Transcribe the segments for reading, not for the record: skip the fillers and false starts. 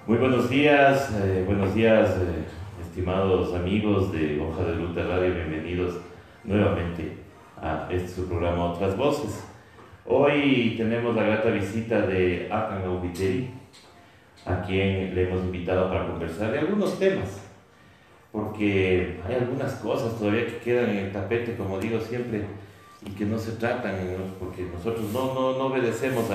Muy buenos días, estimados amigos de Hoja de Ruta Radio, bienvenidos nuevamente a este su programa Otras Voces. Hoy tenemos la grata visita de Akan Aubiteri, a quien le hemos invitado para conversar de algunos temas, porque hay algunas cosas todavía que quedan en el tapete, como digo siempre, y que no se tratan, ¿no? Porque nosotros no obedecemos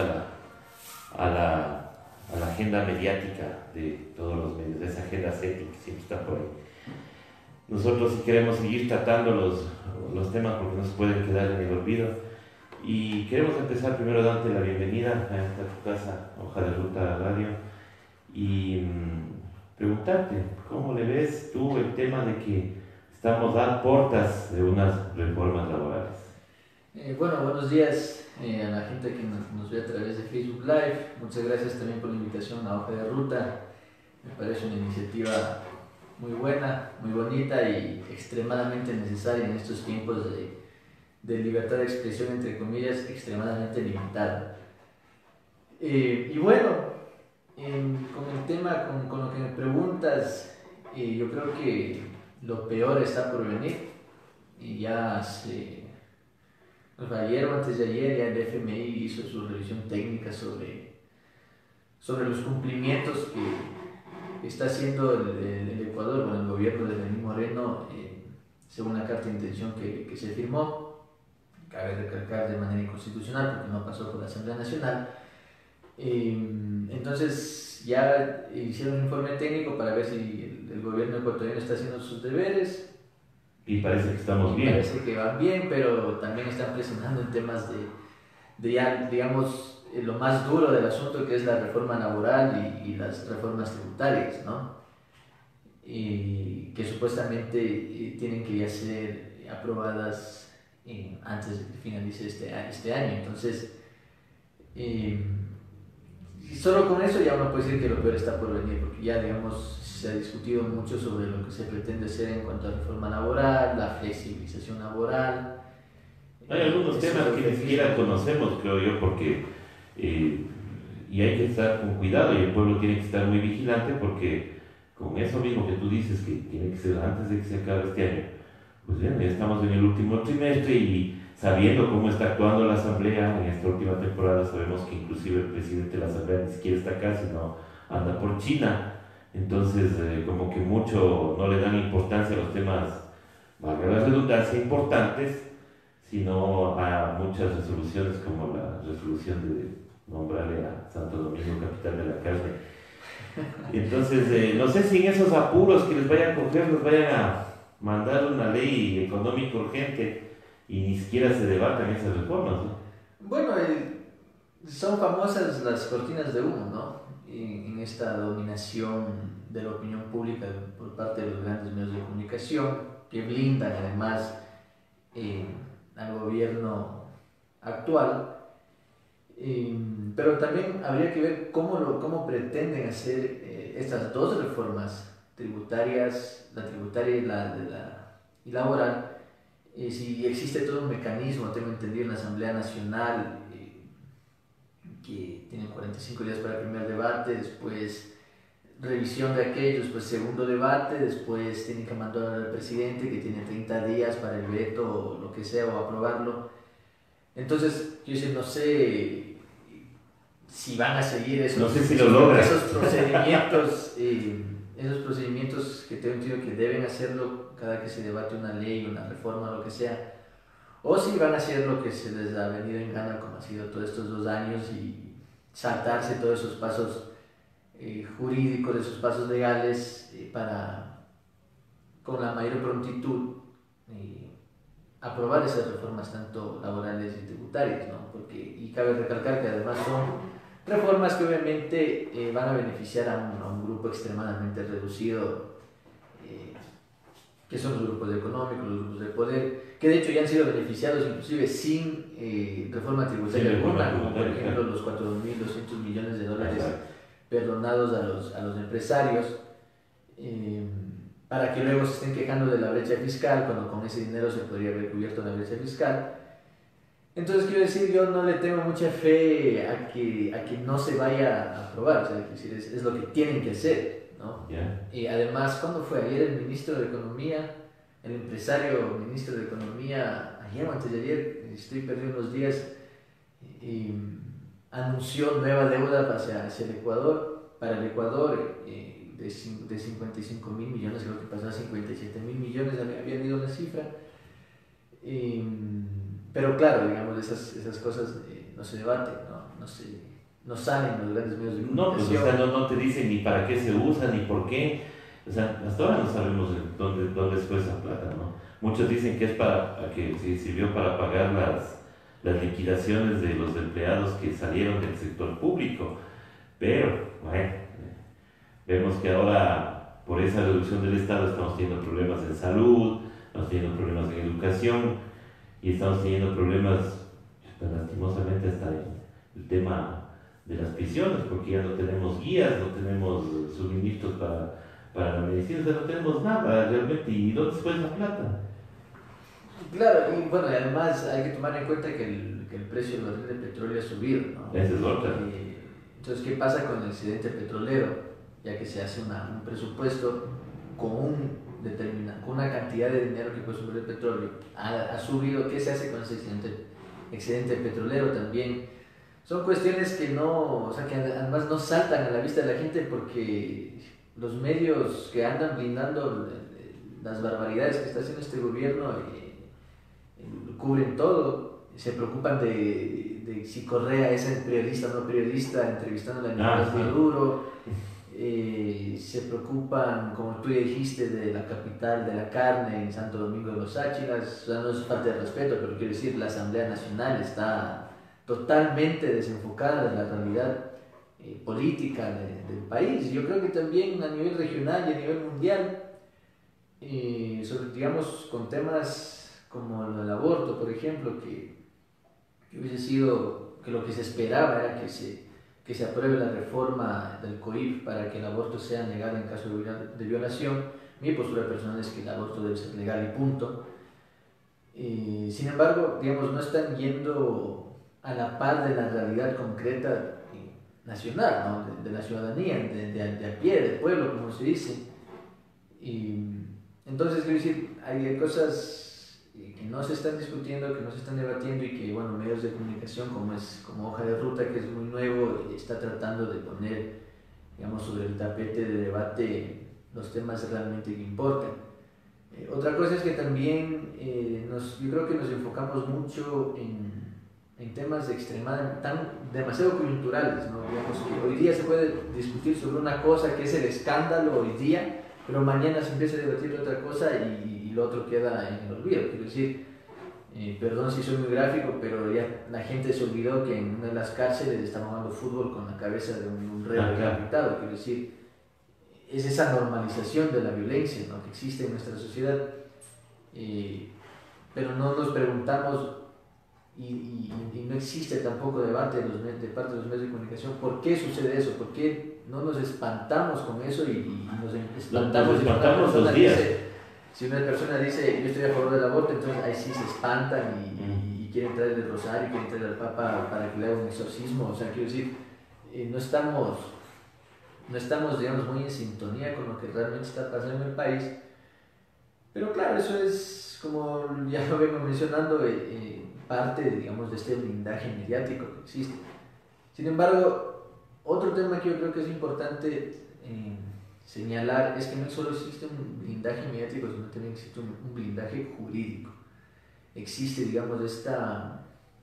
a la agenda mediática de todos los medios, de esa agenda sexy que siempre está por ahí. Nosotros sí queremos seguir tratando los temas porque no se pueden quedar en el olvido. Y queremos empezar primero dándote la bienvenida a esta tu casa, Hoja de Ruta Radio, y preguntarte, ¿cómo le ves tú el tema de que estamos a puertas de unas reformas laborales? Buenos días a la gente que nos ve a través de Facebook Live. Muchas gracias también por la invitación a Hoja de Ruta. Me parece una iniciativa muy buena, muy bonita y extremadamente necesaria en estos tiempos de libertad de expresión, entre comillas, extremadamente limitada. Y bueno, con el tema, con lo que me preguntas, yo creo que lo peor está por venir. Y ya ayer o antes de ayer ya el FMI hizo su revisión técnica sobre los cumplimientos que está haciendo el Ecuador con el gobierno de Lenín Moreno, según la carta de intención que se firmó. Cabe recalcar de manera inconstitucional porque no pasó por la Asamblea Nacional. Entonces ya hicieron un informe técnico para ver si el gobierno ecuatoriano está haciendo sus deberes. Y parece que estamos bien. Parece que van bien, pero también están presionando en temas de ya, digamos, lo más duro del asunto, que es la reforma laboral y las reformas tributarias, ¿no? Y que supuestamente tienen que ya ser aprobadas antes de que finalice este año. Entonces, solo con eso ya uno puede decir que lo peor está por venir, porque ya, digamos, se ha discutido mucho sobre lo que se pretende hacer en cuanto a reforma laboral, la flexibilización laboral. Hay algunos temas que ni siquiera conocemos, creo yo, porque y hay que estar con cuidado y el pueblo tiene que estar muy vigilante porque con eso mismo que tú dices que tiene que ser antes de que se acabe este año, pues bien, ya estamos en el último trimestre y sabiendo cómo está actuando la Asamblea en esta última temporada, sabemos que inclusive el presidente de la Asamblea ni siquiera está acá, sino anda por China. Entonces, como que mucho no le dan importancia a los temas, valga la redundancia, importantes, sino a muchas resoluciones como la resolución de nombrarle a Santo Domingo capital de la carne. Entonces, no sé si en esos apuros que les vayan a coger, les vayan a mandar una ley económica urgente y ni siquiera se debatan esas reformas, ¿no? Bueno, son famosas las cortinas de humo, ¿no? En esta dominación de la opinión pública por parte de los grandes medios de comunicación, que blindan además al gobierno actual. Pero también habría que ver cómo pretenden hacer estas dos reformas tributarias, la tributaria y laboral. Si existe todo un mecanismo, tengo entendido, en la Asamblea Nacional, que tienen 45 días para el primer debate, después revisión de aquello, después segundo debate, después tienen que mandar al presidente que tiene 30 días para el veto o lo que sea, o aprobarlo. Entonces, yo no sé si van a seguir no sé si lo esos procedimientos, que tengo entendido que deben hacerlo cada que se debate una ley, una reforma, lo que sea. O si van a hacer lo que se les ha venido en gana, como ha sido todos estos 2 años, y saltarse todos esos pasos jurídicos, esos pasos legales, para, con la mayor prontitud, aprobar esas reformas tanto laborales y tributarias, ¿no? Y cabe recalcar que además son reformas que obviamente van a beneficiar a un grupo extremadamente reducido, que son los grupos económicos, los grupos de poder, que de hecho ya han sido beneficiados inclusive sin reforma tributaria alguna, como por ejemplo los 4.200 millones de dólares perdonados a los empresarios, para que luego se estén quejando de la brecha fiscal, cuando con ese dinero se podría haber cubierto la brecha fiscal. Entonces, quiero decir, yo no le tengo mucha fe a que no se vaya a aprobar, o sea, es decir, es lo que tienen que hacer, ¿no? ¿Ya? Y además, ¿cuándo fue? Ayer el ministro de Economía, el empresario ministro de Economía, ayer o antes de ayer, estoy perdiendo unos días, y anunció nueva deuda hacia el Ecuador, para el Ecuador, de 55.000 millones, creo que pasó a 57.000 millones, había habido una cifra. Pero claro, digamos, esas cosas no se debaten, no salen en los grandes medios de No, pues, comunicación. o sea, no te dicen ni para qué se usa, ni por qué. O sea, hasta ahora no sabemos dónde fue esa plata, ¿no? Muchos dicen que es que sí, sirvió para pagar las liquidaciones de los empleados que salieron del sector público. Pero, bueno, vemos que ahora, por esa reducción del Estado, estamos teniendo problemas en salud, estamos teniendo problemas en educación y estamos teniendo problemas, lastimosamente, hasta en el tema de las prisiones, porque ya no tenemos guías, no tenemos suministros para la medicina, o sea, no tenemos nada realmente. ¿Y dónde se fue esa plata? Claro, y bueno, y además hay que tomar en cuenta que el precio del barril de petróleo ha subido, ¿no? Esa es otra. Entonces, ¿qué pasa con el excedente petrolero? Ya que se hace un presupuesto con con una cantidad de dinero que puede subir el petróleo, ha subido. ¿Qué se hace con ese excedente petrolero también? Son cuestiones que no, o sea, que además no saltan a la vista de la gente porque los medios que andan blindando las barbaridades que está haciendo este gobierno cubren todo, se preocupan de si Correa es el periodista o no periodista, entrevistando a Nicolás Maduro, se preocupan, como tú ya dijiste, de la capital de la carne en Santo Domingo de los Áchilas. O sea, no es falta de respeto, pero quiero decir, la Asamblea Nacional está totalmente desenfocada de la realidad política del país. Yo creo que también a nivel regional y a nivel mundial, digamos, con temas como el aborto, por ejemplo, que hubiese sido, que lo que se esperaba era que se apruebe la reforma del COIP para que el aborto sea legal en caso de violación. Mi postura personal es que el aborto debe ser legal y punto. Sin embargo, digamos, no están yendo a la par de la realidad concreta nacional, ¿no? de la ciudadanía, de a pie, del pueblo, como se dice. Y entonces, quiero decir, hay cosas que no se están discutiendo, que no se están debatiendo y que, bueno, medios de comunicación como Hoja de Ruta, que es muy nuevo, está tratando de poner, digamos, sobre el tapete de debate los temas realmente que importan. Otra cosa es que también yo creo que nos enfocamos mucho en temas demasiado coyunturales, ¿no? Digamos que hoy día se puede discutir sobre una cosa que es el escándalo hoy día, pero mañana se empieza a debatir de otra cosa y lo otro queda en el olvido. Quiero decir, perdón si soy muy gráfico, pero ya la gente se olvidó que en una de las cárceles estaban jugando fútbol con la cabeza de un rey decapitado. Quiero decir, es esa normalización de la violencia, ¿no? que existe en nuestra sociedad, pero no nos preguntamos y no existe tampoco debate de parte de los medios de comunicación por qué sucede eso, por qué no nos espantamos con eso y nos espantamos los días. Si una persona dice yo estoy a favor del aborto, entonces ahí sí se espantan y quieren traer el rosario, quieren traer al Papa para que le haga un exorcismo. O sea, quiero decir, no estamos, digamos, muy en sintonía con lo que realmente está pasando en el país. Pero claro, eso es, como ya lo vengo mencionando, parte, digamos, de este blindaje mediático que existe. Sin embargo, otro tema que yo creo que es importante señalar es que no solo existe un blindaje mediático, sino también existe un blindaje jurídico. Existe, digamos, esta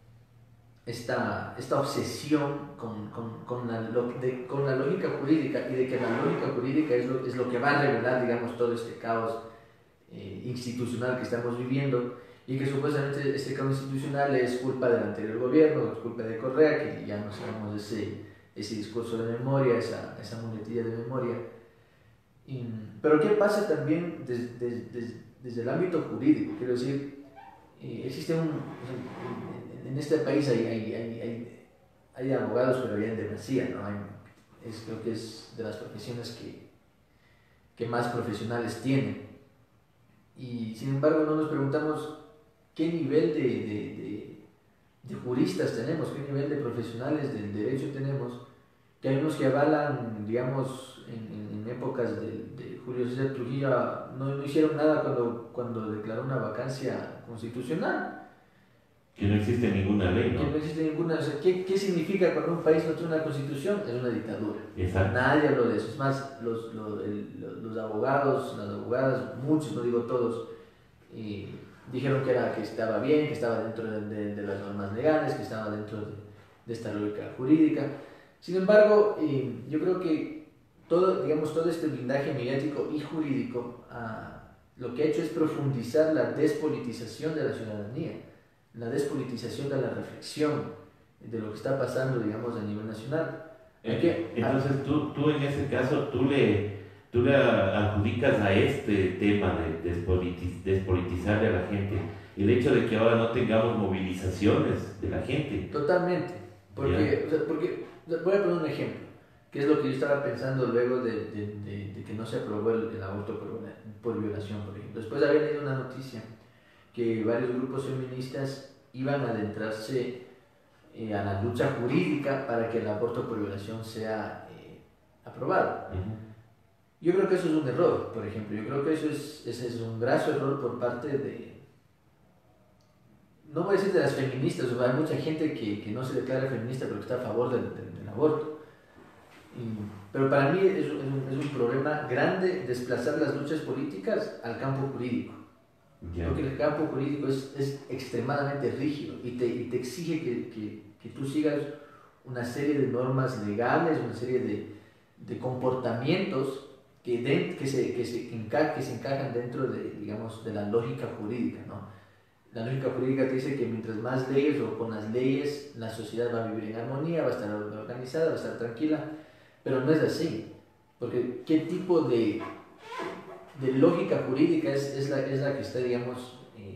obsesión con la lógica jurídica, y de que la lógica jurídica es lo que va a regular, digamos, todo este caos institucional que estamos viviendo, y que supuestamente este caos institucional es culpa del anterior gobierno, es culpa de Correa, que ya no sabemos ese discurso de memoria, esa muletilla de memoria. Pero ¿qué pasa también desde el ámbito jurídico? Quiero decir, existe en este país hay abogados, pero ya en demasía, ¿no? Creo que es de las profesiones que más profesionales tienen. Y sin embargo no nos preguntamos qué nivel de juristas tenemos, qué nivel de profesionales del derecho tenemos, que hay unos que avalan, digamos, en épocas de Julio César Trujillo, no hicieron nada cuando declaró una vacancia constitucional. Que no existe ninguna ley, ¿no? Que no existe ninguna. O sea, ¿qué significa cuando un país no tiene una constitución? Es una dictadura. Exacto. Nadie habló de eso. Es más, los abogados, las abogadas, muchos, no digo todos, dijeron que estaba bien, que estaba dentro de las normas legales, que estaba dentro de esta lógica jurídica. Sin embargo, yo creo que todo este blindaje mediático y jurídico lo que ha hecho es profundizar la despolitización de la ciudadanía, la despolitización de la reflexión de lo que está pasando, digamos, a nivel nacional. Entonces tú en ese caso, tú le adjudicas a este tema de despolitizarle a la gente el hecho de que ahora no tengamos movilizaciones de la gente. Totalmente, porque voy a poner un ejemplo, que es lo que yo estaba pensando luego de que no se aprobó el aborto por violación, por ejemplo. Después había leído una noticia que varios grupos feministas iban a adentrarse a la lucha jurídica para que el aborto por violación sea aprobado. Yo creo que eso es un error, por ejemplo. Yo creo que ese es un graso error por parte no voy a decir de las feministas, o sea, hay mucha gente que no se declara feminista pero que está a favor del aborto. Pero para mí es un problema grande desplazar las luchas políticas al campo jurídico. Porque el campo jurídico es extremadamente rígido y te exige que tú sigas una serie de normas legales, una serie de comportamientos que se encajan dentro digamos, de la lógica jurídica, ¿no? La lógica jurídica te dice que mientras más leyes o con las leyes la sociedad va a vivir en armonía, va a estar organizada, va a estar tranquila, pero no es así, porque ¿qué tipo de lógica jurídica es la que está, digamos,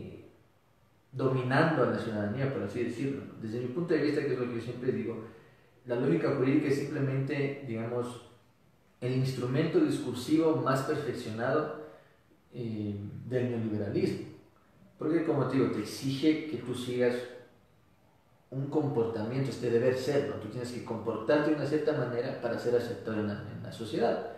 dominando a la ciudadanía, por así decirlo? Desde mi punto de vista, que es lo que yo siempre digo, la lógica jurídica es simplemente, digamos, el instrumento discursivo más perfeccionado del neoliberalismo. Porque, como te digo, te exige que tú sigas un comportamiento, este deber ser, ¿no? Tú tienes que comportarte de una cierta manera para ser aceptado en la sociedad.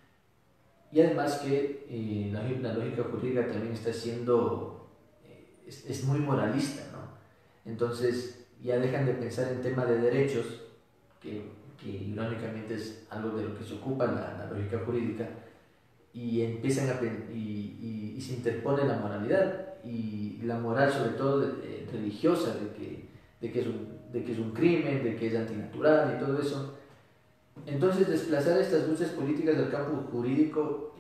Y además que la lógica jurídica también está siendo, es muy moralista, ¿no? Entonces ya dejan de pensar en tema de derechos, que irónicamente es algo de lo que se ocupa la lógica jurídica, y empiezan y se interpone la moralidad, y la moral sobre todo religiosa, de que es un crimen, de que es antinatural y todo eso. Entonces desplazar estas luchas políticas del campo jurídico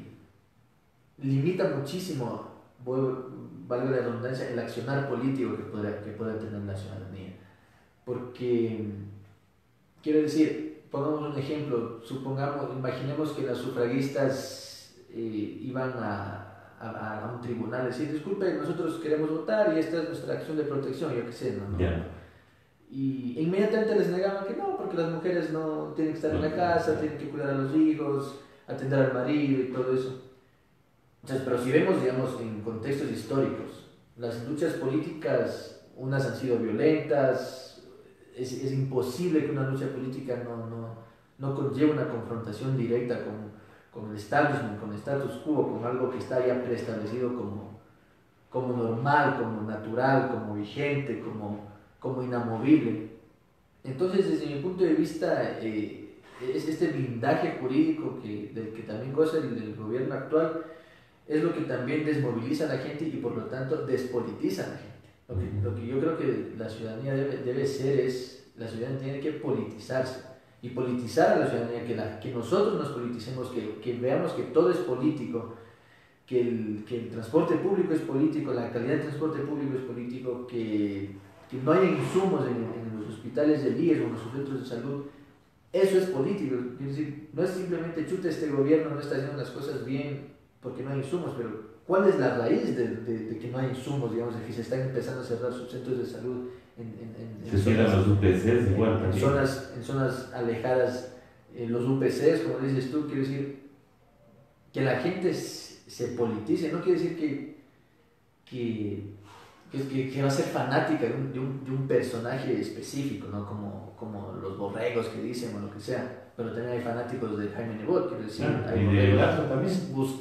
limita muchísimo, valga la redundancia, el accionar político que pueda tener la ciudadanía. Porque, quiero decir, pongamos un ejemplo, imaginemos que las sufragistas iban a un tribunal y decir, disculpe, nosotros queremos votar y esta es nuestra acción de protección, yo qué sé, ¿no? Yeah. Y inmediatamente les negaban que no, porque las mujeres no tienen que estar en la casa, tienen que cuidar a los hijos, atender al marido y todo eso. Entonces, pero si vemos, digamos, en contextos históricos, las luchas políticas, unas han sido violentas, es imposible que una lucha política no conlleve una confrontación directa con el establishment, con el status quo, con algo que está ya preestablecido como normal, como natural, como vigente, como inamovible. Entonces, desde mi punto de vista, es este blindaje jurídico del que también goza el gobierno actual, es lo que también desmoviliza a la gente y por lo tanto despolitiza a la gente. Lo que yo creo que la ciudadanía debe ser la ciudadanía tiene que politizarse y politizar a la ciudadanía, que nosotros nos politicemos, que veamos que todo es político, que el transporte público es político, la calidad del transporte público es político, que no haya insumos en los hospitales del IES o en los centros de salud. Eso es político, es decir, no es simplemente chuta, este gobierno no está haciendo las cosas bien porque no hay insumos, pero ¿cuál es la raíz de que no hay insumos, digamos, de que se están empezando a cerrar sus centros de salud se cierran los UPCs igual también. En zonas alejadas, los UPCs, como dices tú, quiere decir que la gente se politice, no quiere decir que va a ser fanática de un personaje específico, ¿no? Como los borregos que dicen o lo que sea. Pero también hay fanáticos de Jaime Nebot, quiero decir, hay borregos también.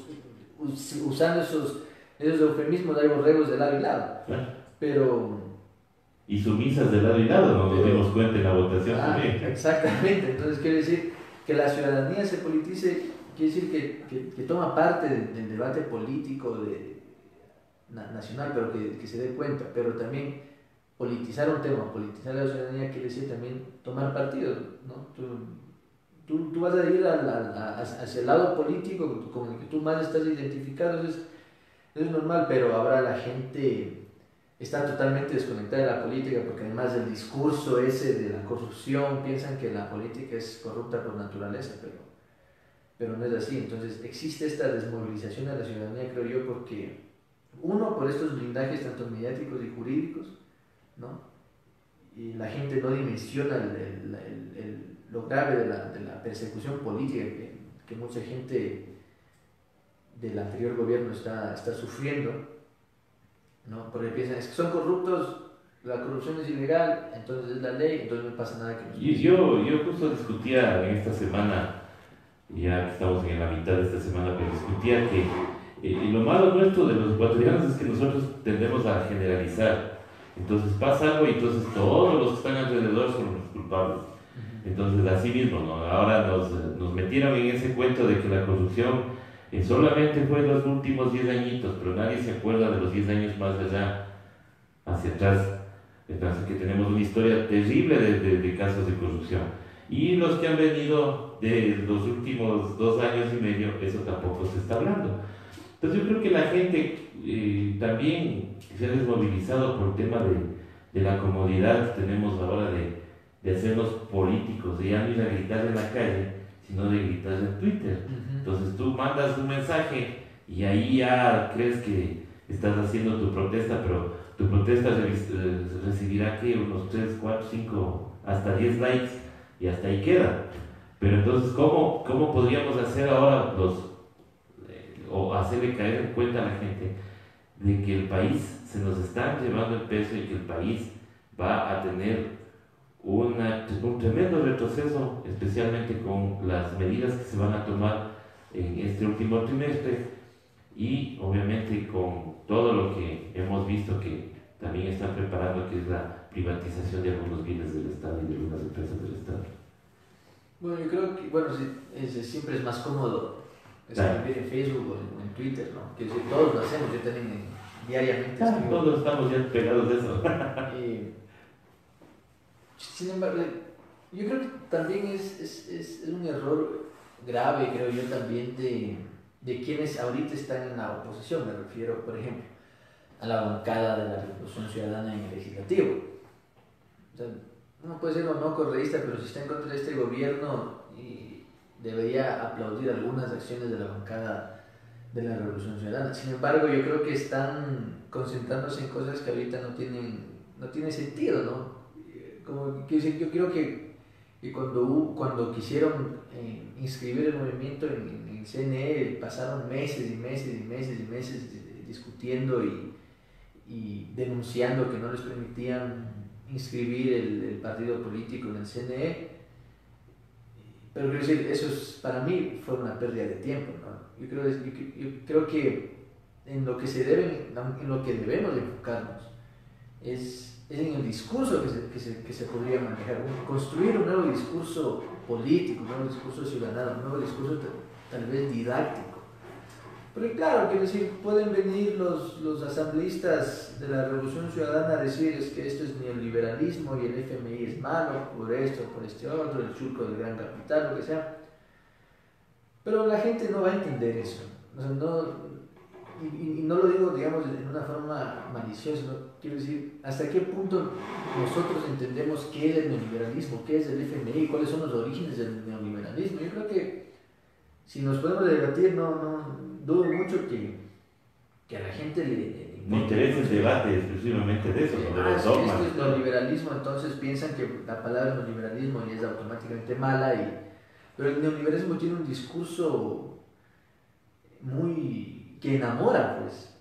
Usando esos eufemismos, hay borregos de lado y lado. Pero... Y sumisas de lado y lado, no nos dimos cuenta en la votación también. Exactamente, entonces quiere decir que la ciudadanía se politice, quiere decir que toma parte del debate político nacional, pero que se dé cuenta, pero también politizar un tema, politizar la ciudadanía quiere decir también tomar partido, ¿no? Tú vas a ir hacia el lado político con el que tú más estás identificado, es normal, pero ahora la gente está totalmente desconectada de la política porque además del discurso ese de la corrupción piensan que la política es corrupta por naturaleza, pero no es así. Entonces existe esta desmovilización de la ciudadanía, creo yo, porque uno, por estos blindajes tanto mediáticos y jurídicos, ¿no? Y la gente no dimensiona lo grave de la persecución política que mucha gente del anterior gobierno está sufriendo, ¿no? Porque piensan, es que son corruptos, la corrupción es ilegal, entonces es la ley, entonces no pasa nada que nos... Y yo justo discutía en esta semana, ya que estamos en la mitad de esta semana, pero discutía que lo malo nuestro de los ecuatorianos es que nosotros tendemos a generalizar. Entonces pasa algo y entonces todos los que están alrededor son los culpables. Entonces así mismo, ¿no? Ahora nos metieron en ese cuento de que la corrupción solamente fue los últimos 10 añitos, pero nadie se acuerda de los 10 años más allá, hacia atrás. Entonces que tenemos una historia terrible de casos de corrupción. Y los que han venido de los últimos 2 años y medio, eso tampoco se está hablando. Entonces yo creo que la gente también se ha desmovilizado por el tema de la comodidad que tenemos ahora de hacernos políticos, de ya no ir a gritar en la calle, sino de gritar en Twitter. Entonces tú mandas un mensaje y ahí ya crees que estás haciendo tu protesta, pero tu protesta recibirá que unos 3, 4, 5, hasta 10 likes y hasta ahí queda. Pero entonces, ¿cómo podríamos hacer ahora o hacerle caer en cuenta a la gente de que el país se nos está llevando el peso y que el país va a tener un tremendo retroceso, especialmente con las medidas que se van a tomar en este último trimestre y obviamente con todo lo que hemos visto que también están preparando, que es la privatización de algunos bienes del Estado y de algunas empresas del Estado? Bueno, yo creo que siempre es más cómodo escribir en Facebook o en Twitter, ¿no? Que todos lo hacemos, yo también diariamente todos estamos ya pegados de eso. Sin embargo, yo creo que también es un error grave, creo yo, también de quienes ahorita están en la oposición. Me refiero, por ejemplo, a la bancada de la Revolución Ciudadana en el Legislativo. O sea, uno puede ser o no correísta, pero si está en contra de este gobierno, debería aplaudir algunas acciones de la bancada de la Revolución Ciudadana. Sin embargo, yo creo que están concentrándose en cosas que ahorita no tienen sentido, ¿no? Como, yo creo que cuando quisieron inscribir el movimiento en CNE, pasaron meses y meses y meses y meses discutiendo y denunciando que no les permitían inscribir el partido político en el CNE. Pero quiero decir, para mí fue una pérdida de tiempo, ¿no? Yo creo que en lo que debemos enfocarnos es en el discurso que se podría manejar, construir un nuevo discurso político, un nuevo discurso ciudadano, un nuevo discurso tal vez didáctico. Pero claro, quiero decir, pueden venir los asambleístas de la Revolución Ciudadana a decir es que esto es neoliberalismo y el FMI es malo por esto, por este otro, el surco del gran capital, lo que sea. Pero la gente no va a entender eso. O sea, y no lo digo, digamos, en una forma maliciosa, ¿no? Quiero decir, hasta qué punto nosotros entendemos qué es el neoliberalismo, qué es el FMI, cuáles son los orígenes del neoliberalismo. Yo creo que si nos podemos debatir, no dudo mucho que a la gente le interesa el debate exclusivamente de eso, ¿no? De los dogmas. Si esto es neoliberalismo, entonces piensan que la palabra neoliberalismo es automáticamente mala, pero el neoliberalismo tiene un discurso que enamora, pues.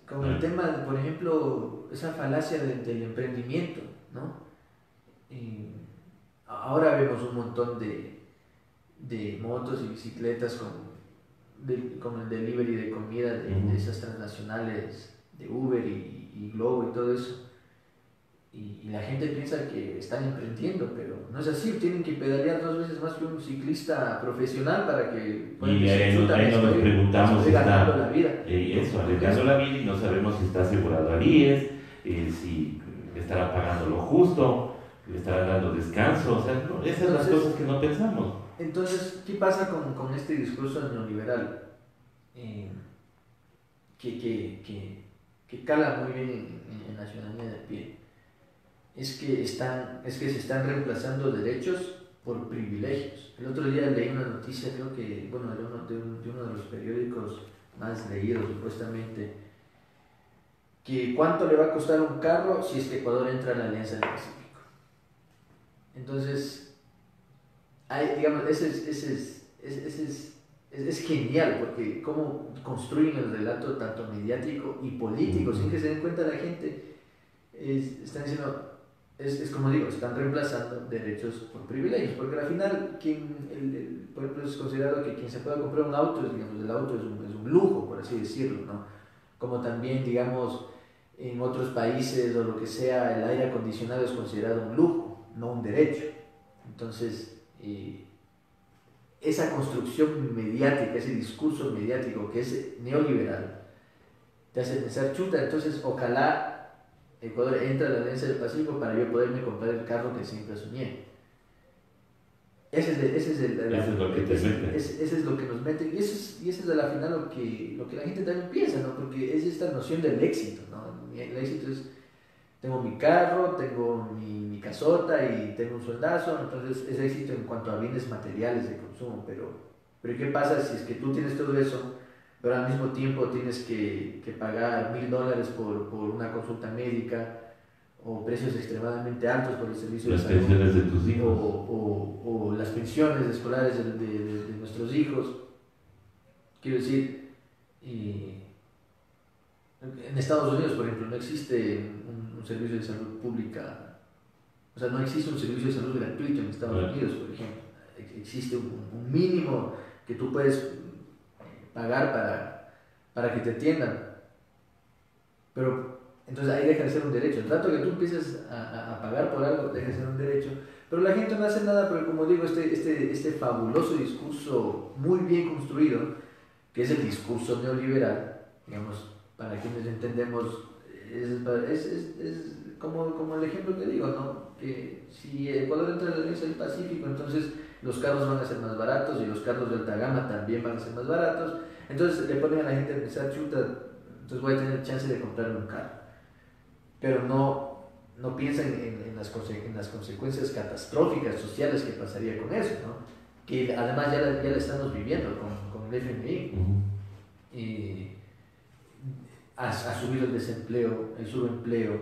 con el tema, por ejemplo, esa falacia del emprendimiento, ¿no? Y ahora vemos un montón de motos y bicicletas con el delivery de comida de esas transnacionales de Uber y Globo y todo eso. Y la gente piensa que están emprendiendo, pero no es así. Tienen que pedalear 2 veces más que un ciclista profesional para que puedan Y ahí nos preguntamos si está la vida. arriesgando la vida y no sabemos si está asegurado al IES, si le estará pagando lo justo, le estará dando descanso. O sea, no, esas son las cosas que no pensamos. Entonces, ¿qué pasa con este discurso neoliberal? Que cala muy bien en la ciudadanía de a pie. Es que se están reemplazando derechos por privilegios. El otro día leí una noticia, creo que, bueno, de uno de los periódicos más leídos supuestamente, que cuánto le va a costar un carro si es que Ecuador entra a la Alianza del Pacífico. Entonces, digamos, es genial, porque cómo construyen el relato tanto mediático y político, sin que se den cuenta la gente, están diciendo... Es como digo, están reemplazando derechos por privilegios, porque al final, por ejemplo, es considerado que quien se pueda comprar un auto, digamos, el auto es un lujo, por así decirlo, ¿no? Como también, digamos, en otros países o lo que sea, el aire acondicionado es considerado un lujo, no un derecho. Entonces, esa construcción mediática, ese discurso mediático que es neoliberal, te hace pensar, chuta, entonces ojalá Ecuador entra a la Alianza del Pacífico para yo poderme comprar el carro que siempre soñé. Ese es lo que nos meten, y eso es a la final lo que la gente también piensa, ¿no? Porque es esta noción del éxito, ¿no? El éxito es, tengo mi carro, tengo mi casota y tengo un sueldazo, entonces es éxito en cuanto a bienes materiales de consumo, pero ¿qué pasa si es que tú tienes todo eso, pero al mismo tiempo tienes que pagar $1,000 por una consulta médica, o precios extremadamente altos por el servicio de salud, las pensiones de tus hijos, o las pensiones escolares de nuestros hijos? Quiero decir, en Estados Unidos, por ejemplo, no existe un servicio de salud pública, o sea, no existe un servicio de salud gratuito en Estados Unidos, por ejemplo. Existe un mínimo que tú puedes pagar para que te atiendan, pero entonces ahí deja de ser un derecho. El rato que tú empieces a pagar por algo, deja de ser un derecho, pero la gente no hace nada, porque como digo, este fabuloso discurso muy bien construido, que es el discurso neoliberal, digamos, para quienes entendemos, es como el ejemplo que digo, ¿no? Que si Ecuador entra en la Alianza del Pacífico, entonces los carros van a ser más baratos y los carros de alta gama también van a ser más baratos. Entonces le ponen a la gente a pensar, chuta, entonces voy a tener chance de comprarme un carro. Pero no piensan en las consecuencias catastróficas sociales que pasaría con eso, ¿no? Que además ya la estamos viviendo con el FMI. Y ha subido el desempleo, el subempleo,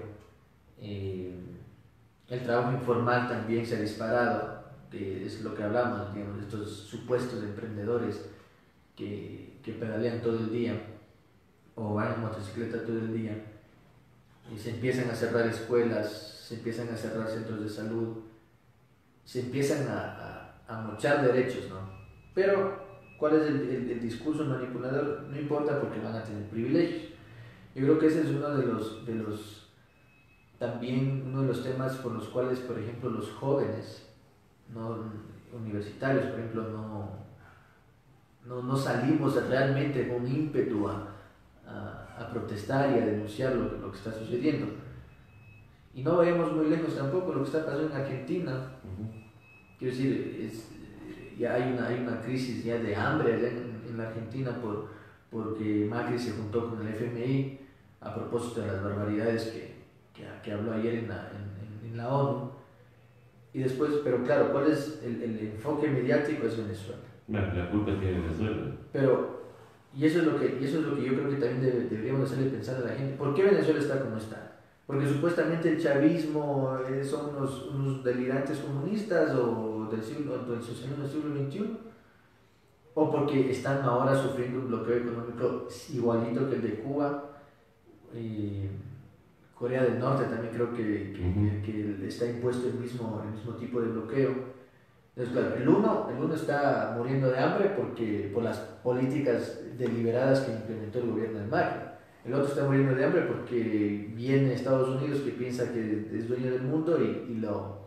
el trabajo informal también se ha disparado, que es lo que hablamos, digamos, de estos supuestos emprendedores que pedalean todo el día o van en motocicleta todo el día, y se empiezan a cerrar escuelas, se empiezan a cerrar centros de salud, se empiezan a mochar derechos, ¿no? Pero ¿cuál es el discurso manipulador? No importa, porque van a tener privilegios. Yo creo que ese es también uno de los temas por los cuales, por ejemplo, los jóvenes no universitarios, por ejemplo, no salimos realmente con ímpetu a protestar y a denunciar lo que está sucediendo. Y no vayamos muy lejos tampoco, lo que está pasando en Argentina. Quiero decir, ya hay una crisis ya de hambre allá en la Argentina porque Macri se juntó con el FMI a propósito de las barbaridades que habló ayer en la ONU. Y después, pero claro, ¿cuál es el enfoque mediático? Es Venezuela. La culpa tiene Venezuela. Y eso es lo que yo creo que también deberíamos hacerle pensar a la gente. ¿Por qué Venezuela está como está? Porque supuestamente el chavismo son unos delirantes comunistas o del socialismo del siglo XXI, o porque están ahora sufriendo un bloqueo económico igualito que el de Cuba, Corea del Norte también creo que está impuesto el mismo tipo de bloqueo. Entonces, claro, el uno está muriendo de hambre por las políticas deliberadas que implementó el gobierno de Macri. El otro está muriendo de hambre porque viene Estados Unidos, que piensa que es dueño del mundo y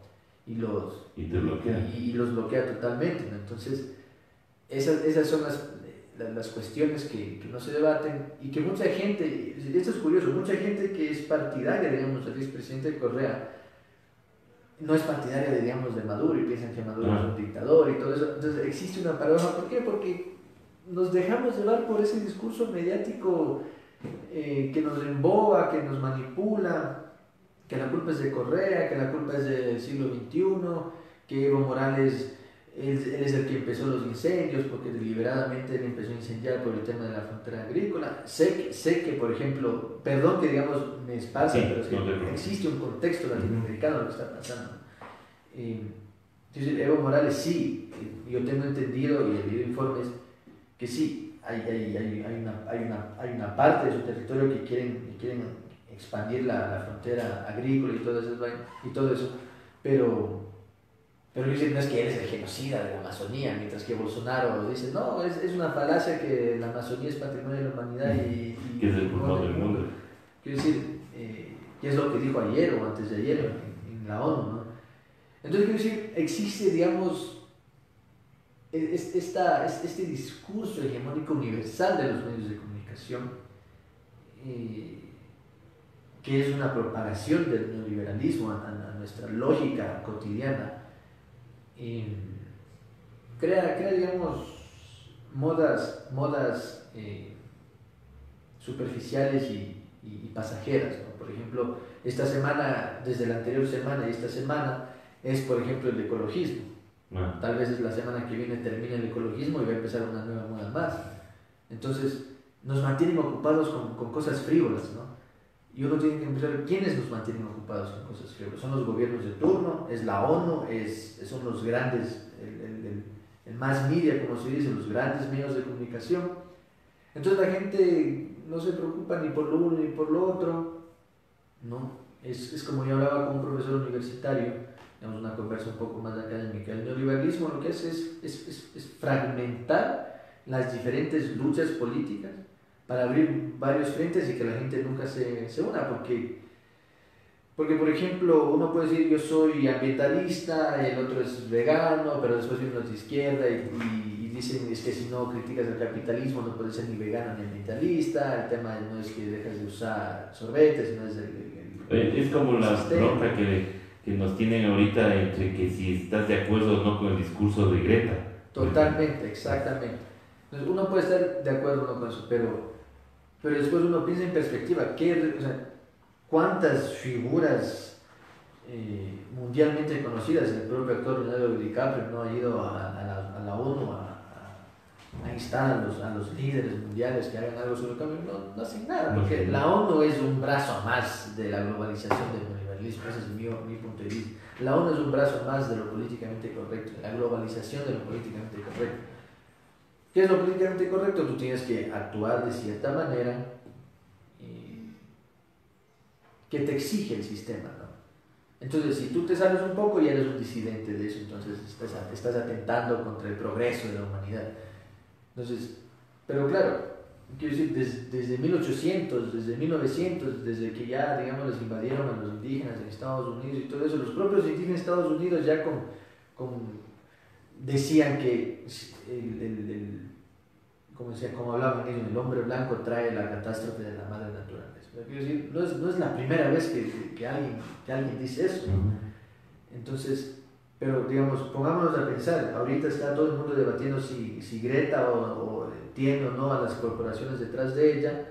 los bloquea totalmente, ¿no? Entonces, esas son las cuestiones que no se debaten y que mucha gente, esto es curioso, mucha gente que es partidaria, digamos, del expresidente Correa, no es partidaria, digamos, de Maduro y piensan que Maduro es un dictador y todo eso. Entonces existe una paradoja. ¿Por qué? Porque nos dejamos llevar por ese discurso mediático que nos emboba, que nos manipula, que la culpa es de Correa, que la culpa es del siglo XXI, que Evo Morales él es el que empezó los incendios porque deliberadamente él empezó a incendiar por el tema de la frontera agrícola. Sé que por ejemplo, perdón que digamos me esparza, pero existe un contexto latinoamericano lo que está pasando. Entonces Evo Morales sí, yo tengo entendido y he leído informes que sí, hay una parte de su territorio que quieren expandir la frontera agrícola y todo eso, pero dicen, no es que él es el genocida de la Amazonía, mientras que Bolsonaro dice, no, es una falacia que la Amazonía es patrimonio de la humanidad y que es el pulmón del mundo. Quiero decir, que es lo que dijo ayer o antes de ayer en la ONU, ¿no? Entonces, quiero decir, existe, digamos, este discurso hegemónico universal de los medios de comunicación, que es una propagación del neoliberalismo a nuestra lógica cotidiana. Crea digamos modas superficiales y pasajeras, ¿no? Por ejemplo, esta semana, desde la anterior semana y esta semana es por ejemplo el ecologismo. Tal vez la semana que viene termine el ecologismo y va a empezar una nueva moda más. Entonces nos mantienen ocupados con cosas frívolas, ¿no? Y uno tiene que empezar a ver quiénes nos mantienen ocupados con cosas frívolas. Son los gobiernos de turno, es la ONU, son los grandes, el mass media, como se dice, los grandes medios de comunicación. Entonces la gente no se preocupa ni por lo uno ni por lo otro, ¿no? Es como yo hablaba con un profesor universitario, digamos una conversa un poco más académica. El neoliberalismo lo que hace es fragmentar las diferentes luchas políticas para abrir varios frentes y que la gente nunca se una, porque por ejemplo uno puede decir yo soy ambientalista, el otro es vegano, pero después viene uno de izquierda y dicen es que si no criticas el capitalismo no puedes ser ni vegano ni ambientalista, el tema no es que dejas de usar sorbetes, sino es es como la bronca que nos tienen ahorita entre que si estás de acuerdo o no con el discurso de Greta. Totalmente, exactamente. Entonces uno puede estar de acuerdo o no con eso, pero después uno piensa en perspectiva, ¿cuántas figuras mundialmente conocidas, el propio actor Leonardo DiCaprio no ha ido a la ONU a instar a los líderes mundiales que hagan algo sobre el cambio? No hacen nada, porque la ONU es un brazo más de la globalización del neoliberalismo, ese es mi punto de vista. La ONU es un brazo más de lo políticamente correcto, de la globalización de lo políticamente correcto. ¿Qué es lo políticamente correcto? Tú tienes que actuar de cierta manera que te exige el sistema, ¿no? Entonces, si tú te sales un poco, ya eres un disidente de eso, entonces estás atentando contra el progreso de la humanidad. Entonces, pero claro, quiero decir, desde 1800, desde 1900, desde que ya, digamos, les invadieron a los indígenas en Estados Unidos y todo eso, los propios indígenas de Estados Unidos ya decían que como hablaban ellos, el hombre blanco trae la catástrofe de la madre naturaleza. Quiero decir, no es la primera vez que alguien dice eso. Entonces, pero digamos, pongámonos a pensar, ahorita está todo el mundo debatiendo si Greta o tiene o no a las corporaciones detrás de ella,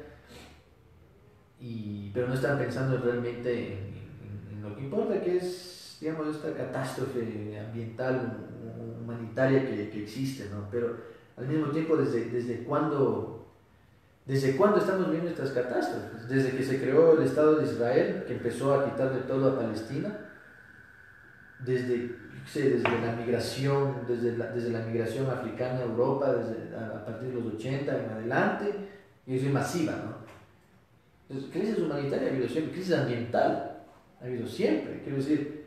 pero no están pensando realmente en lo que importa, que es, digamos, esta catástrofe ambiental, humanitaria que existe, ¿no? Pero al mismo tiempo, ¿desde cuándo estamos viendo estas catástrofes? Desde que se creó el Estado de Israel, que empezó a quitarle todo a Palestina, desde la migración, desde la migración africana a Europa, a partir de los 80 en adelante, y es masiva, ¿no? Entonces, crisis humanitaria ha habido siempre, crisis ambiental ha habido siempre. Quiero decir,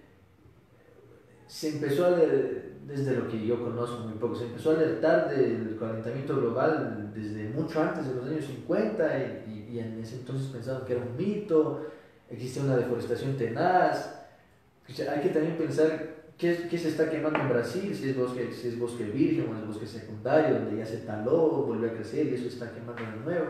se empezó desde lo que yo conozco muy poco, se empezó a alertar del calentamiento global desde mucho antes de los años 50 y en ese entonces pensaban que era un mito, existe una deforestación tenaz. O sea, hay que también pensar qué se está quemando en Brasil, si es bosque virgen o es bosque secundario, donde ya se taló, volvió a crecer y eso está quemando de nuevo.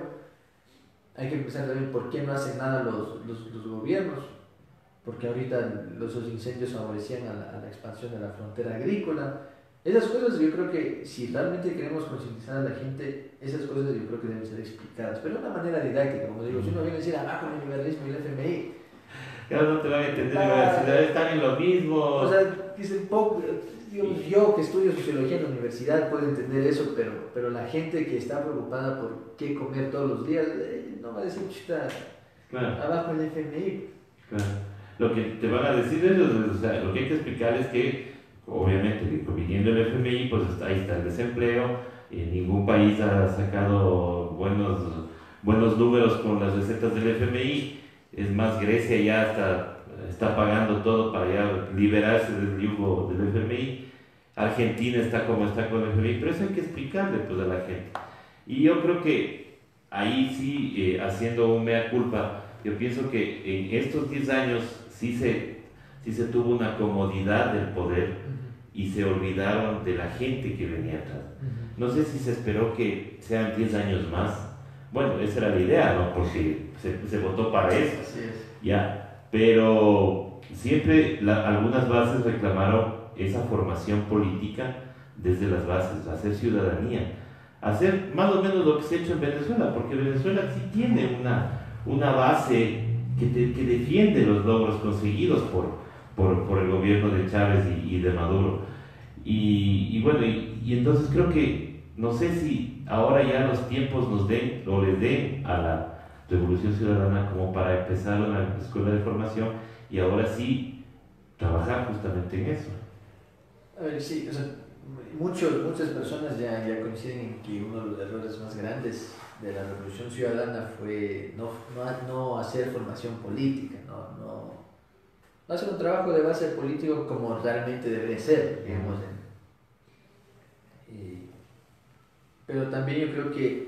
Hay que pensar también por qué no hacen nada los gobiernos, porque ahorita los incendios favorecían a la expansión de la frontera agrícola. Esas cosas yo creo que si realmente queremos concientizar a la gente, esas cosas yo creo que deben ser explicadas, pero de una manera didáctica, como digo, si uno viene a decir abajo el liberalismo y el FMI, claro, no te van a entender, la universidad están en lo mismo. O sea, dicen poco, digamos, yo que estudio sociología en la universidad puedo entender eso, pero la gente que está preocupada por qué comer todos los días, no va a decir, chuta, Claro, abajo el FMI. claro. Lo que te van a decir ellos, o sea, lo que hay que explicar es que, obviamente, viniendo el FMI, pues ahí está el desempleo, ningún país ha sacado buenos números con las recetas del FMI. Es más, Grecia ya está pagando todo para ya liberarse del yugo del FMI. Argentina está como está con el FMI, pero eso hay que explicarle pues, a la gente. Y yo creo que ahí sí, haciendo un mea culpa, yo pienso que en estos 10 años sí se tuvo una comodidad del poder y se olvidaron de la gente que venía atrás. No sé si se esperó que sean 10 años más. Bueno, esa era la idea, ¿no? Porque se votó para eso. Así es. Ya, pero siempre algunas bases reclamaron esa formación política desde las bases, hacer ciudadanía, hacer más o menos lo que se ha hecho en Venezuela, porque Venezuela sí tiene una base que defiende los logros conseguidos por el gobierno de Chávez y de Maduro. Y bueno, y entonces creo que, no sé si ahora ya los tiempos nos den o les den a la Revolución Ciudadana como para empezar una escuela de formación y ahora sí trabajar justamente en eso. A ver, sí, o sea, muchas personas ya coinciden en que uno de los errores más grandes de la Revolución Ciudadana fue no hacer formación política, no hacer un trabajo de base político como realmente debería ser, digamos. Pero también yo creo que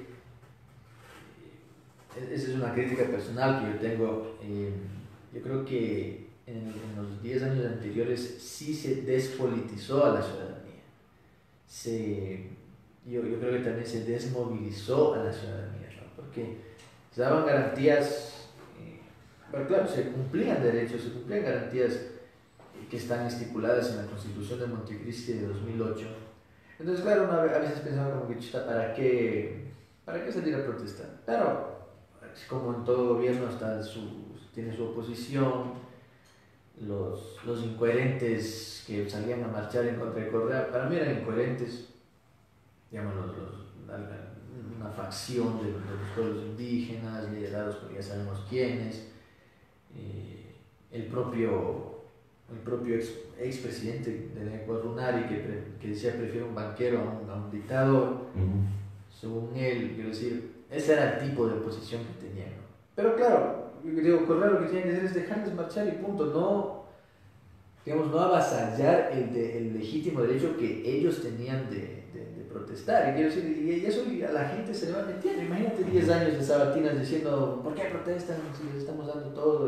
esa es una crítica personal que yo tengo. Yo creo que en los 10 años anteriores sí se despolitizó a la ciudadanía. Yo creo que también se desmovilizó a la ciudadanía, ¿no? Porque se daban garantías, pero claro, se cumplían derechos, se cumplían garantías que están estipuladas en la Constitución de Montecristi de 2008. Entonces, claro, uno a veces pensaba como que, chuta, ¿para qué salir a protestar? Claro, como en todo gobierno tiene su oposición, los incoherentes que salían a marchar en contra de Correa, para mí eran incoherentes, digamos, una facción de los pueblos indígenas, liderados por ya sabemos quiénes, el propio expresidente de Ecuador, Runari, que decía prefiero un banquero a un dictador. Según él, quiero decir, ese era el tipo de oposición que tenían, ¿no? Pero claro, yo digo, Correa lo que tienen que hacer es dejarles marchar y punto, no avasallar el legítimo derecho que ellos tenían de protestar. Y quiero decir, y eso a la gente se le va metiendo. Imagínate 10 años de sabatinas diciendo, ¿por qué protestan si les estamos dando todo?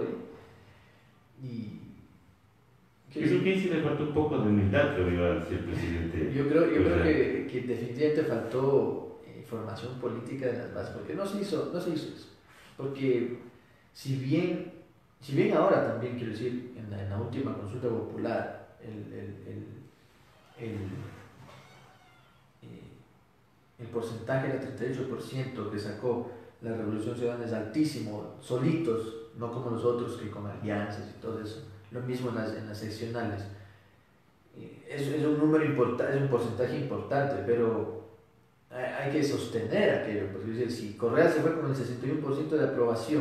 Creo que sí le faltó un poco de humildad, creo yo, al ser presidente. Yo creo que definitivamente faltó formación política de las bases, porque no se hizo eso. Porque si bien ahora también, quiero decir, en la última consulta popular, el porcentaje era 38% que sacó la Revolución Ciudadana es altísimo, solitos, no como los otros que con alianzas y todo eso. Lo mismo en las seccionales. Es un número importante, es un porcentaje importante, pero hay que sostener aquello. Porque es decir, si Correa se fue con el 61% de aprobación,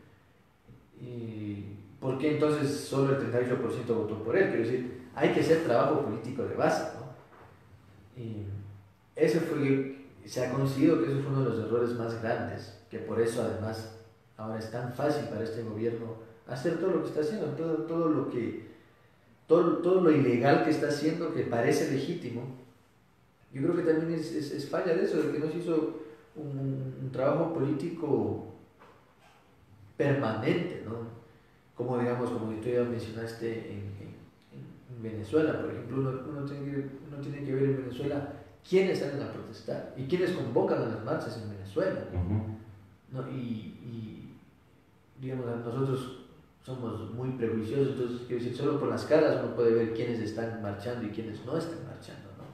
¿por qué entonces solo el 38% votó por él? Quiero decir, hay que hacer trabajo político de base, ¿no? Y se ha conseguido que eso fue uno de los errores más grandes, que por eso además ahora es tan fácil para este gobierno hacer todo lo que está haciendo, todo lo ilegal que está haciendo, que parece legítimo. Yo creo que también es falla de eso, de que no se hizo un trabajo político permanente, ¿no? Como digamos, como tú ya mencionaste en Venezuela, por ejemplo, uno tiene que ver en Venezuela quiénes salen a protestar y quiénes convocan a las marchas en Venezuela, ¿no? Y digamos, nosotros somos muy prejuiciosos, entonces quiero decir, solo por las caras uno puede ver quiénes están marchando y quiénes no están marchando, ¿no?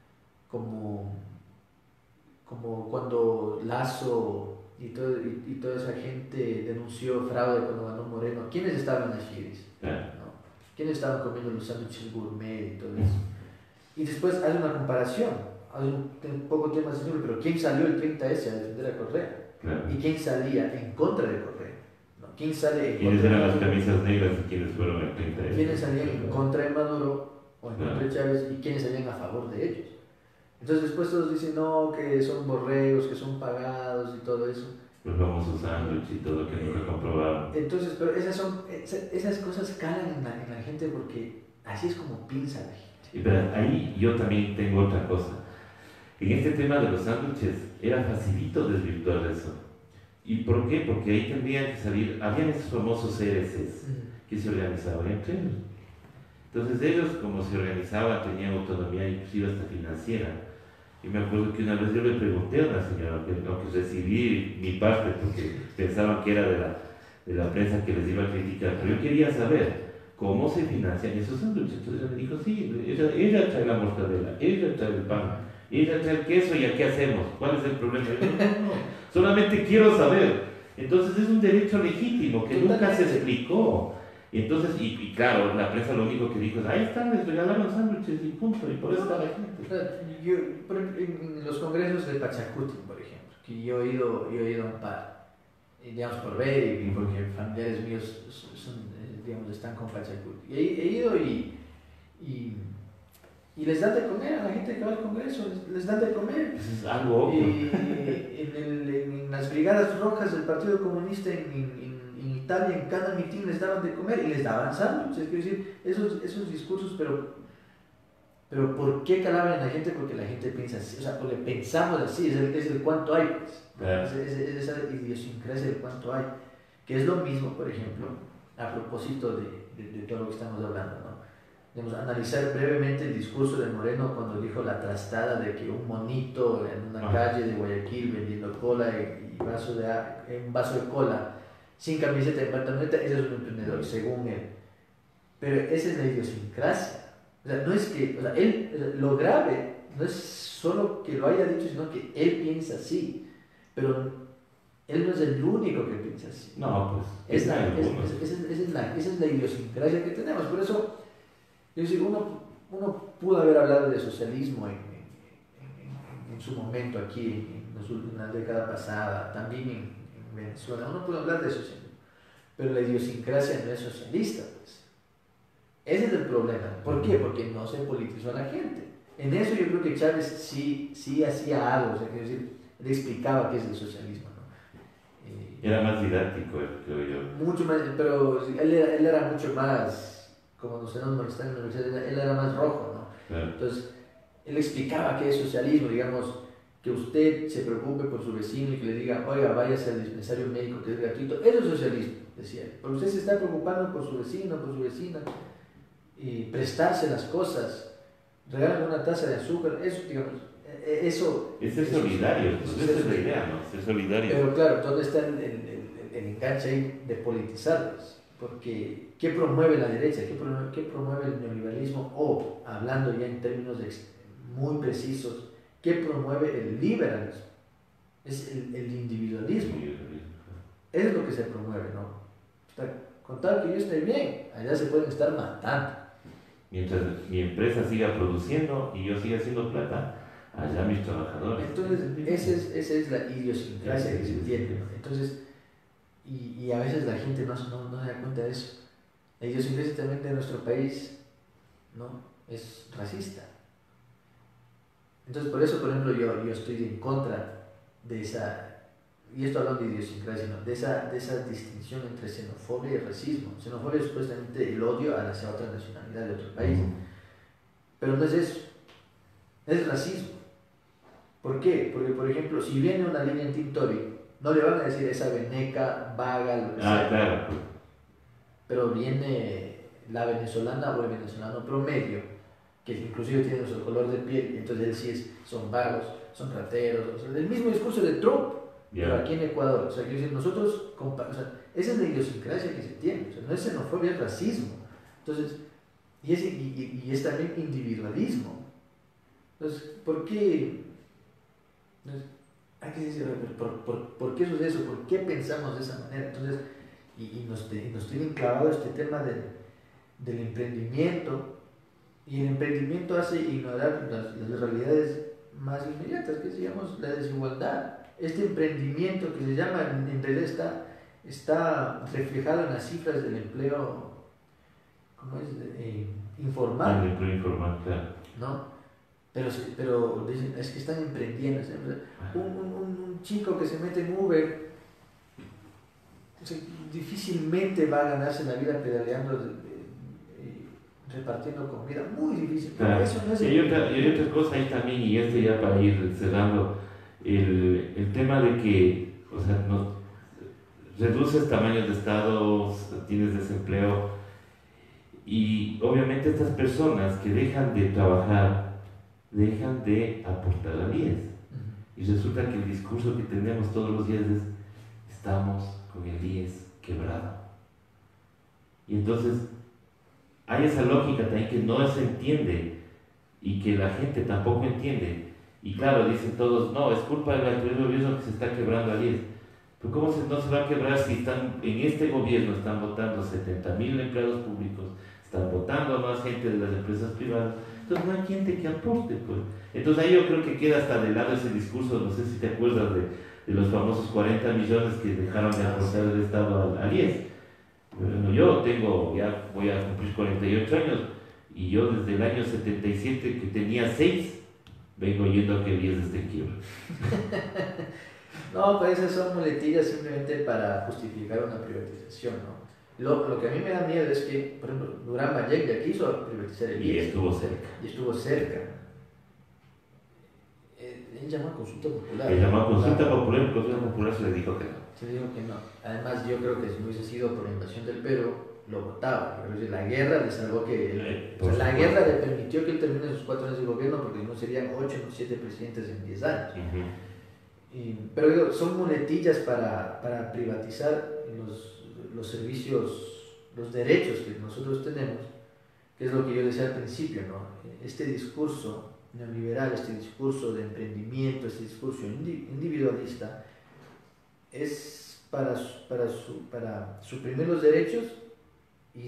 Como cuando Lazo y toda esa gente denunció fraude cuando ganó Moreno, ¿quiénes estaban allí? ¿No? ¿Quiénes estaban comiendo los sándwiches gourmet y todo eso? Y después hace una comparación, hace un poco tema sensible, pero ¿quién salió el 30S a defender a Correa? ¿Y quién salía en contra de Correa? ¿No? ¿Quién sale en ¿Quiénes eran las camisas negras y quiénes fueron el 30S? ¿Quiénes salían en contra de Maduro o en contra de Chávez y quiénes salían a favor de ellos? Entonces después todos dicen, no, que son borregos, que son pagados y todo eso. Los famosos sándwiches y todo que nunca comprobaron. Entonces, pero esas cosas calan en la gente porque así es como piensa la gente. Pero ahí yo también tengo otra cosa. En este tema de los sándwiches era facilito desvirtuar eso. ¿Y por qué? Porque ahí tendrían que salir, habían esos famosos CRCs que se organizaban entre ellos. Entonces ellos, como se organizaban, tenían autonomía inclusive hasta financiera. Y me acuerdo que una vez yo le pregunté a una señora, aunque recibí mi parte porque pensaban que era de la prensa que les iba a criticar, pero yo quería saber cómo se financian esos sándwiches. Entonces ella me dijo, sí, ella trae la mortadela, ella trae el pan, ella trae el queso, ¿y a qué hacemos? ¿Cuál es el problema? Yo digo, no, solamente quiero saber. Entonces es un derecho legítimo que nunca se explicó. Y entonces, y claro, la prensa lo único que dijo es, ahí están, les regalaron sándwiches y punto, y por eso está la gente. Yo, en los congresos de Pachacuti, por ejemplo, que yo he ido a un par, digamos por ver y porque familiares míos digamos, están con Pachacuti. Y he ido y les dan de comer a la gente que va al congreso, les dan de comer. Es algo obvio. Y en las brigadas rojas del Partido Comunista en Italia, en cada mitin les daban de comer y les daban sándwiches. Quiero decir, esos discursos, pero ¿por qué calaban en la gente? Porque la gente piensa así, o sea, porque pensamos así, es el cuánto hay, pues. Es esa idiosincrasia del cuánto hay, que es lo mismo, por ejemplo, a propósito de todo lo que estamos hablando, ¿no? Digamos, analizar brevemente el discurso de Moreno cuando dijo la trastada de que un monito en una calle de Guayaquil vendiendo cola y un vaso de cola sin camiseta de pantaloneta, ese es un emprendedor, según él. Pero esa es la idiosincrasia. O sea, no es que, o sea, lo grave no es solo que lo haya dicho, sino que él piensa así. Pero él no es el único que piensa así. No, pues. Esa es la idiosincrasia que tenemos. Por eso, yo digo, uno pudo haber hablado de socialismo en su momento aquí, en la década pasada, también en Venezuela. Uno pudo hablar de socialismo, pero la idiosincrasia no es socialista, pues. Ese es el problema. ¿Por qué? Porque no se politizó a la gente. En eso yo creo que Chávez sí hacía algo, o sea, quiero decir, le explicaba qué es el socialismo, ¿no? Era más didáctico, creo yo. Mucho más, pero él era mucho más, como nos tenemos molestando en la universidad, él era más rojo, ¿no? Claro. Entonces, él explicaba qué es socialismo, digamos, que usted se preocupe por su vecino y que le diga, oiga, váyase al dispensario médico que es gratuito. Eso es socialismo, decía él. Pero usted se está preocupando por su vecino, por su vecina, y prestarse las cosas, regalar una taza de azúcar, eso, digamos, eso... Es ser solidario, pues esa es la idea, ¿no? Ser solidario. Pero claro, ¿dónde está el enganche ahí de politizarlos? Porque, ¿qué promueve la derecha? ¿Qué promueve el neoliberalismo? O, hablando ya en términos muy precisos, ¿qué promueve el liberalismo? Es el individualismo. Eso es lo que se promueve, ¿no? Con tal que yo esté bien, allá se pueden estar matando. Mientras mi empresa siga produciendo y yo siga haciendo plata, allá mis trabajadores. Entonces, esa es la idiosincrasia que se tiene, ¿no? Entonces, y a veces la gente no se da cuenta de eso. La idiosincrasia también de nuestro país, ¿no? Es racista. Entonces, por eso, por ejemplo, yo estoy en contra de esa y esto hablando de idiosincrasia, ¿no? de esa distinción entre xenofobia y racismo. Xenofobia es supuestamente el odio hacia otra nacionalidad de otro país, pero no es eso, es racismo. ¿Por qué? Porque, por ejemplo, si viene una línea en Tintori, no le van a decir esa veneca, vaga, lo que sea. Claro. Pero viene la venezolana o el venezolano promedio, que inclusive tiene nuestro color de piel, y entonces él sí son vagos, son rateros, o sea, el mismo discurso de Trump, pero aquí en Ecuador. O sea, quiero decir, nosotros, o sea, esa es la idiosincrasia que se tiene, o sea, no es xenofobia, es racismo. Entonces, y es también individualismo. Entonces, ¿por qué? Entonces, hay que decir, ¿por qué sucede eso? ¿Por qué pensamos de esa manera? Entonces, y nos tienen clavado este tema del emprendimiento, y el emprendimiento hace ignorar las realidades más inmediatas, que es, digamos, la desigualdad. Este emprendimiento que se llama, en realidad está reflejado en las cifras del empleo, ¿cómo es? Informal. El empleo informal, claro. ¿No? Pero dicen, es que están emprendiendo. Un chico que se mete en Uber, o sea, difícilmente va a ganarse la vida pedaleando, repartiendo comida, muy difícil. Claro. Eso no es y hay otra cosa ahí también, y esto ya para ir cerrando, el tema de que, o sea, no, reduces tamaños de estados, tienes desempleo, y obviamente estas personas que dejan de trabajar, dejan de aportar al IES. Y resulta que el discurso que tenemos todos los días es: estamos con el IES quebrado. Y entonces hay esa lógica también que no se entiende y que la gente tampoco entiende. Y claro, dicen todos: no, es culpa del anterior gobierno que se está quebrando al IES. Pero ¿cómo no se va a quebrar si en este gobierno están votando 70.000 empleados públicos, están votando a más gente de las empresas privadas? Entonces no hay gente que aporte, pues. Entonces ahí yo creo que queda hasta de lado ese discurso. No sé si te acuerdas de los famosos 40 millones que dejaron de aportar el Estado al IES. Bueno, yo ya voy a cumplir 48 años, y yo desde el año 77, que tenía 6, vengo yendo a que el IES esté quiebra. No, pues esas son muletillas simplemente para justificar una privatización, ¿no? Lo que a mí me da miedo es que, por ejemplo, Durán Ballek ya quiso privatizar el IES. Y estuvo cerca. Y estuvo cerca. Él llamó a consulta popular. Él llamó a consulta popular, y consulta popular se le dijo que no. Se le dijo que no. Además, yo creo que si no hubiese sido por la invasión del Perú, lo votaba. La guerra le salvó que... o sea, la guerra le permitió que él termine sus 4 años de gobierno, porque no serían 8 o 7 presidentes en 10 años. Pero digo, son muletillas para privatizar los servicios, los derechos que nosotros tenemos, que es lo que yo decía al principio, ¿no? Este discurso neoliberal, este discurso de emprendimiento, este discurso individualista, es para suprimir los derechos y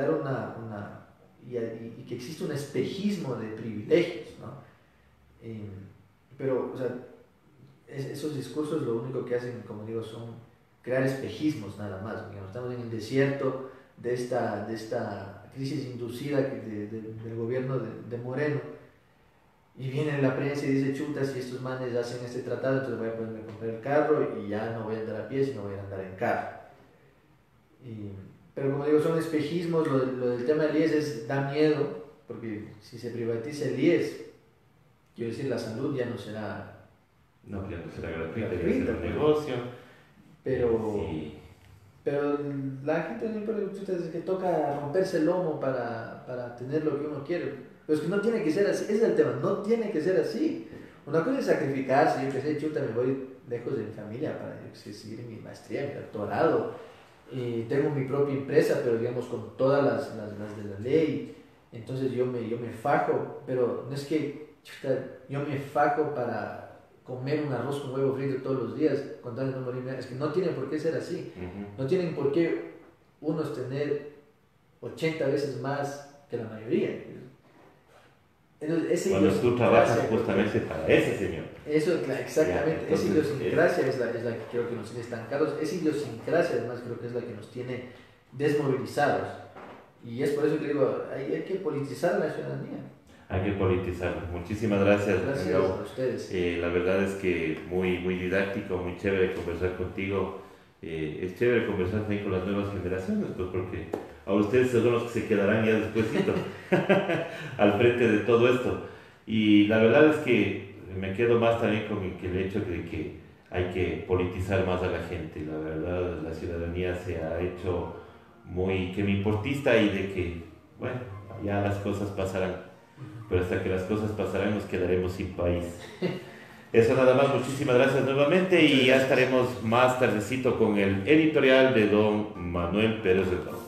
que existe un espejismo de privilegios, ¿no? Pero, o sea, esos discursos lo único que hacen, como digo, son crear espejismos nada más. Digamos, estamos en el desierto de esta crisis inducida del gobierno de Moreno, y viene la prensa y dice: chuta, si estos manes hacen este tratado, entonces voy a poderme comprar el carro y ya no voy a andar a pie, sino voy a andar en carro. Pero como digo, son espejismos. Lo del tema del IES da miedo, porque si se privatiza el IES, quiero decir, la salud ya no será... No, ya no será gratuita, ya será un negocio. Pero la gente no importa, es que toca romperse el lomo para tener lo que uno quiere. Pero es que no tiene que ser así, ese es el tema, no tiene que ser así. Una cosa es sacrificarse, yo que sé, chuta, me voy lejos de mi familia para seguir mi maestría, mi doctorado, y tengo mi propia empresa, pero digamos con todas las de la ley. Entonces yo me fajo, pero no es que chuta, yo me fajo para comer un arroz con huevo frito todos los días con tal de no morirme. Es que no tiene por qué ser así. No tienen por qué unos tener 80 veces más que la mayoría. Entonces, cuando tú trabajas justamente para ese señor. Eso, exactamente. Esa idiosincrasia es la que creo que nos tiene estancados. Esa idiosincrasia, además, creo que es la que nos tiene desmovilizados. Y es por eso que digo, hay que politizar la ciudadanía. hay que politizarlo. Muchísimas gracias, Gracias Gabo. a ustedes. La verdad es que muy didáctico, muy chévere conversar contigo. Es chévere conversar también con las nuevas generaciones, pues porque a ustedes son los que se quedarán ya despuésito al frente de todo esto. Y la verdad es que me quedo más también con el hecho de que hay que politizar más a la gente. La verdad, la ciudadanía se ha hecho muy que me importista y de que, bueno, ya las cosas pasarán. Pero hasta que las cosas pasarán nos quedaremos sin país. Eso nada más, muchísimas gracias nuevamente y ya estaremos más tardecito con el editorial de don Manuel Pérez Redondo.